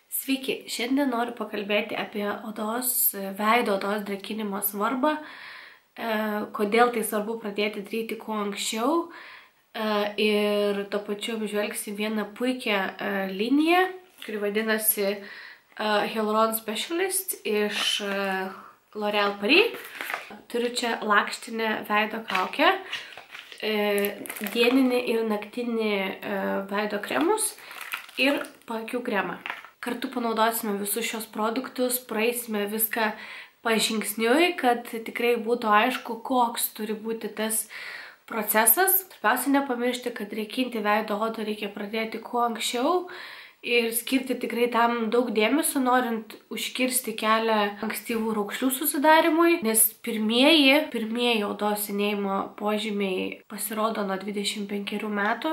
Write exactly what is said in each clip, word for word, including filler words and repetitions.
Sveiki, šiandien noriu pakalbėti apie odos, veido odos drėkinimo svarbą, kodėl tai svarbu pradėti daryti kuo anksčiau ir tuo pačiu apžvelgsiu vieną puikią liniją, kuri vadinasi Hyaluron Specialist iš L'Oréal Paris. Turiu čia lakštinę veido kaukę, dieninį ir naktinį veido kremus ir paakių kremą. Kartu panaudosime visus šios produktus, praeisime viską pažingsniui, kad tikrai būtų aišku, koks turi būti tas procesas. Pirmiausia, nepamiršti, kad drėkinti veido odą reikia pradėti kuo anksčiau ir skirti tikrai tam daug dėmesio, norint užkirsti kelią ankstyvų raukšlių susidarimui, nes pirmieji, pirmieji odos senėjimo požymiai pasirodo nuo dvidešimt penkerių metų.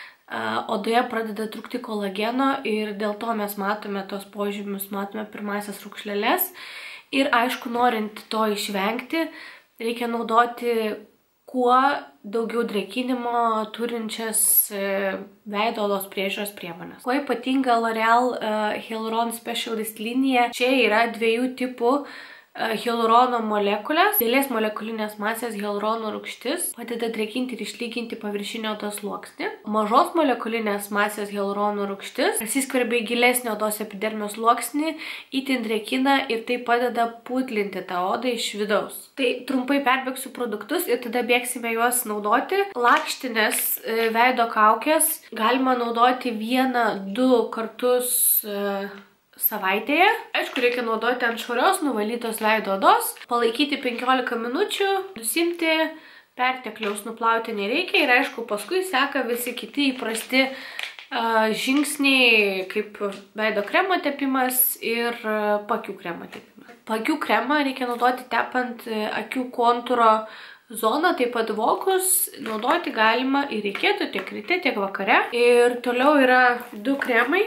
Odoje pradeda trūkti kolageno ir dėl to mes matome tos požymius, matome pirmasias raukšleles. Ir aišku, norint to išvengti, reikia naudoti kuo daugiau drėkinimo turinčias veido odos priežiūros priemonės. Kuo ypatinga L'Oréal Hyaluron Specialist linija, čia yra dviejų tipų hialurono molekulės. Didelės molekulinės masės hialurono rūgštis padeda drėkinti ir išlyginti paviršinį odos sluoksnį. Mažos molekulinės masės hialurono rūgštis prasiskverbia į gilesnį odos epidermio sluoksnį, itin drėkina ir tai padeda putlinti tą odą iš vidaus. Tai trumpai perbėgsiu produktus ir tada bėgsime juos naudoti. Lakštinės veido kaukės galima naudoti vieną, du kartus savaitėje. Aišku, reikia naudoti ant švarios, nuvalytos veido odos, palaikyti penkiolika minučių, nusimti, pertekliaus nuplauti nereikia ir aišku, paskui seka visi kiti įprasti uh, žingsniai, kaip veido kremo tepimas ir uh, paakių kremo tepimas. Paakių kremą reikia naudoti tepant uh, akių kontūro zoną, taip pat vokus, naudoti galima ir reikėtų tiek ryte, tiek vakare. Ir toliau yra du kremai.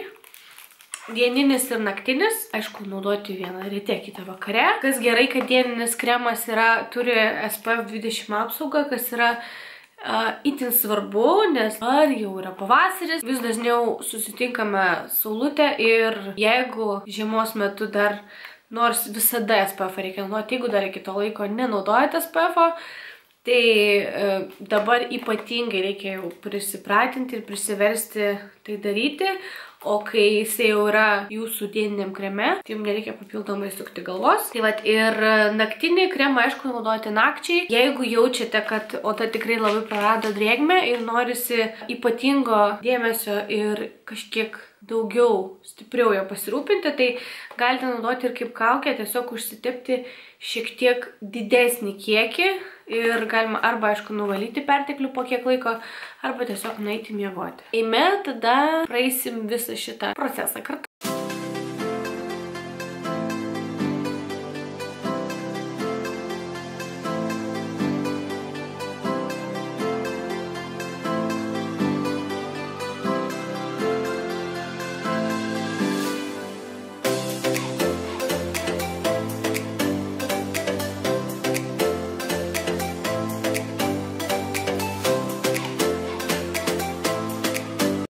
Dieninis ir naktinis, aišku, naudoti vieną ryte, kitą vakare. Kas gerai, kad dieninis kremas yra, turi S P F dvidešimt apsaugą, kas yra uh, itin svarbu, nes ar jau yra pavasaris, vis dažniau susitinkame saulutę ir jeigu žiemos metu dar, nors visada S P F reikia naudoti, jeigu dar iki to laiko nenaudojate S P F-o, tai uh, dabar ypatingai reikia jau prisipratinti ir prisiversti tai daryti. O kai jisai jau yra jūsų dieniniam kreme, tai jums nereikia papildomai sukti galvos. Tai vat ir naktinį kremą, aišku, naudoti nakčiai. Jeigu jaučiate, kad oda tikrai labai prarado drėgmę ir norisi ypatingo dėmesio ir kažkiek daugiau, stipriau jo pasirūpinti, tai galite naudoti ir kaip kaukę, tiesiog užsitepti šiek tiek didesnį kiekį ir galima arba, aišku, nuvalyti perteklių po kiek laiko, arba tiesiog nueiti miegoti. Eime, tada praeisim visą šitą procesą kartu.